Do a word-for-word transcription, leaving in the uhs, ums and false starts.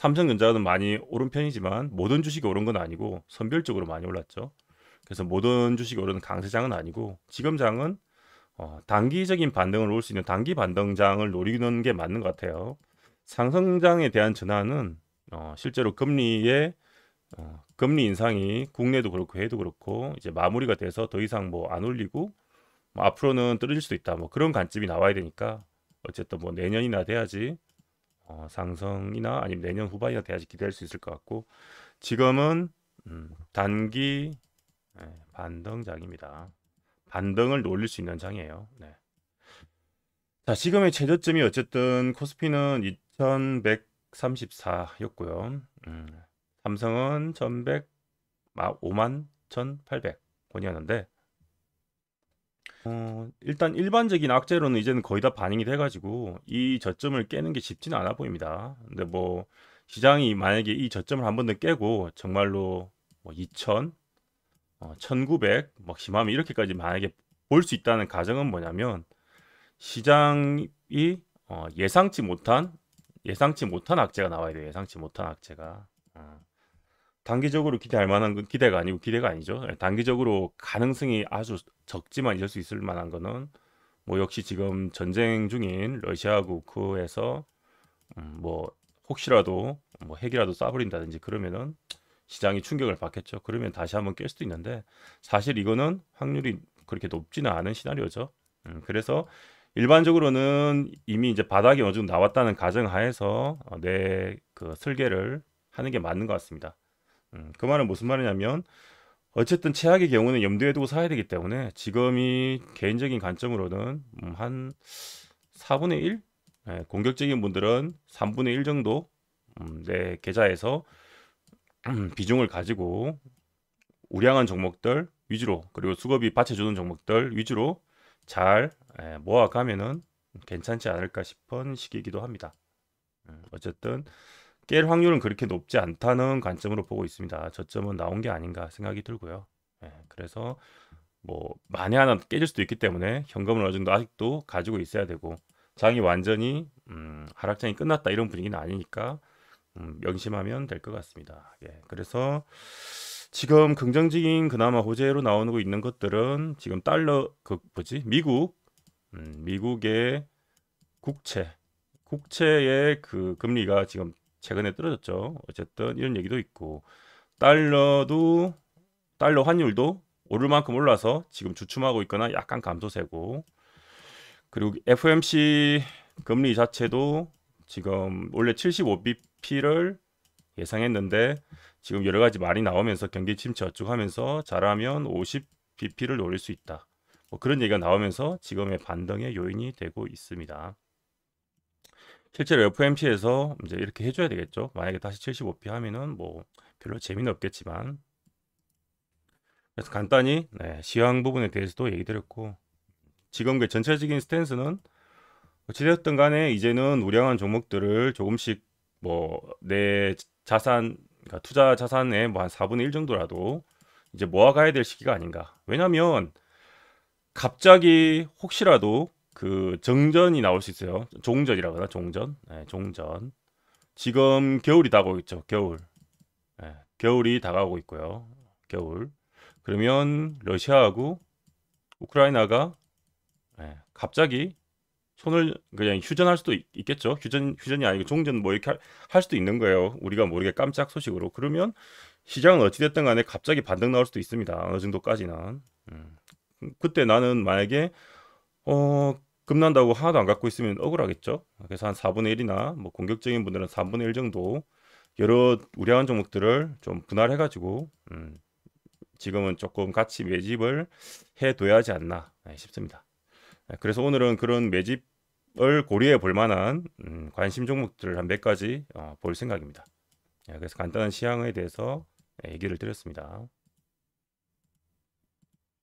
삼성전자는 많이 오른 편이지만 모든 주식이 오른 건 아니고 선별적으로 많이 올랐죠. 그래서 모든 주식이 오르는 강세장은 아니고 지금 장은 어, 단기적인 반등을 올 수 있는 단기 반등장을 노리는 게 맞는 것 같아요. 상승장에 대한 전환은 어, 실제로 금리의 어, 금리 인상이 국내도 그렇고 해외도 그렇고 이제 마무리가 돼서 더 이상 뭐 안 올리고 뭐 앞으로는 떨어질 수도 있다. 뭐 그런 관점이 나와야 되니까 어쨌든 뭐 내년이나 돼야지 어, 상승이나 아니면 내년 후반이나 돼야지 기대할 수 있을 것 같고 지금은 음, 단기 예, 반등장입니다. 반등을 노릴 수 있는 장이에요. 네. 자, 지금의 최저점이 어쨌든 코스피는 이천백삼십사였고요. 음, 삼성은 오만 천팔백 원이었는데 어, 일단 일반적인 악재로는 이제는 거의 다 반영이 돼가지고 이 저점을 깨는 게 쉽지는 않아 보입니다. 근데 뭐 시장이 만약에 이 저점을 한 번 더 깨고 정말로 뭐 이천, 어, 천구백, 뭐 심하면 이렇게까지 만약에 볼 수 있다는 가정은 뭐냐면 시장이 어, 예상치 못한 예상치 못한 악재가 나와야 돼요. 예상치 못한 악재가. 어. 단기적으로 기대할 만한 건 기대가 아니고 기대가 아니죠. 예, 단기적으로 가능성이 아주 적지만 있을 수 있을 만한 거는 뭐 역시 지금 전쟁 중인 러시아하고 우크에서 음, 뭐 혹시라도 뭐 핵이라도 쏴버린다든지 그러면은 시장이 충격을 받겠죠. 그러면 다시 한번 깰 수도 있는데 사실 이거는 확률이 그렇게 높지는 않은 시나리오죠. 음, 그래서 일반적으로는 이미 이제 바닥이 어느 정도 나왔다는 가정하에서 어, 내그 설계를 하는 게 맞는 것 같습니다. 음, 그 말은 무슨 말이냐면 어쨌든 최악의 경우는 염두에 두고 사야 되기 때문에 지금이 개인적인 관점으로는 음, 한 사분의 일? 예, 공격적인 분들은 삼분의 일 정도 음, 내 계좌에서 음, 비중을 가지고 우량한 종목들 위주로 그리고 수급이 받쳐주는 종목들 위주로 잘 예, 모아가면은 괜찮지 않을까 싶은 시기이기도 합니다. 음, 어쨌든 깰 확률은 그렇게 높지 않다는 관점으로 보고 있습니다. 저점은 나온 게 아닌가 생각이 들고요. 예, 그래서 뭐 만에 하나 깨질 수도 있기 때문에 현금을 어느 정도 아직도 가지고 있어야 되고 장이 완전히 음, 하락장이 끝났다 이런 분위기는 아니니까 음, 명심하면 될 것 같습니다. 예, 그래서 지금 긍정적인 그나마 호재로 나오고 있는 것들은 지금 달러 그 뭐지 미국 음, 미국의 국채 국채의 그 금리가 지금 최근에 떨어졌죠. 어쨌든 이런 얘기도 있고 달러도 달러 환율도 오를 만큼 올라서 지금 주춤하고 있거나 약간 감소세고 그리고 에프오엠씨 금리 자체도 지금 원래 칠십오 비피를 예상했는데 지금 여러 가지 말이 나오면서 경기 침체 어쩌고하면서 잘하면 오십 비피를 노릴 수 있다. 뭐 그런 얘기가 나오면서 지금의 반등의 요인이 되고 있습니다. 실제로 에프오엠씨에서 이제 이렇게 해줘야 되겠죠. 만약에 다시 칠십오 피 하면은 뭐 별로 재미는 없겠지만 그래서 간단히 네, 시황 부분에 대해서도 얘기 드렸고 지금의 전체적인 스탠스는 어찌되었든 간에 이제는 우량한 종목들을 조금씩 뭐 내 자산 그러니까 투자 자산의 뭐 한 사분의 일 정도라도 이제 모아가야 될 시기가 아닌가. 왜냐면 갑자기 혹시라도 그 정전이 나올 수 있어요. 종전이라고 하나 종전. 네, 종전. 지금 겨울이 다가오고 있죠. 겨울. 네, 겨울이 다가오고 있고요. 겨울. 그러면 러시아하고 우크라이나가 네, 갑자기 손을 그냥 휴전할 수도 있, 겠죠 휴전 휴전이 아니고 종전 뭐 이렇게 할, 할 수도 있는 거예요. 우리가 모르게 깜짝 소식으로. 그러면 시장은 어찌됐든 간에 갑자기 반등 나올 수도 있습니다. 어느 정도까지는. 음. 그때 나는 만약에 어 급난다고 하나도 안 갖고 있으면 억울하겠죠. 그래서 한 사분의 일이나 뭐 공격적인 분들은 삼분의 일 정도 여러 우량한 종목들을 좀 분할해가지고 음, 지금은 조금 같이 매집을 해둬야 하지 않나 네, 싶습니다. 네, 그래서 오늘은 그런 매집을 고려해 볼 만한 음, 관심 종목들을 한 몇 가지 어, 볼 생각입니다. 네, 그래서 간단한 시황에 대해서 네, 얘기를 드렸습니다.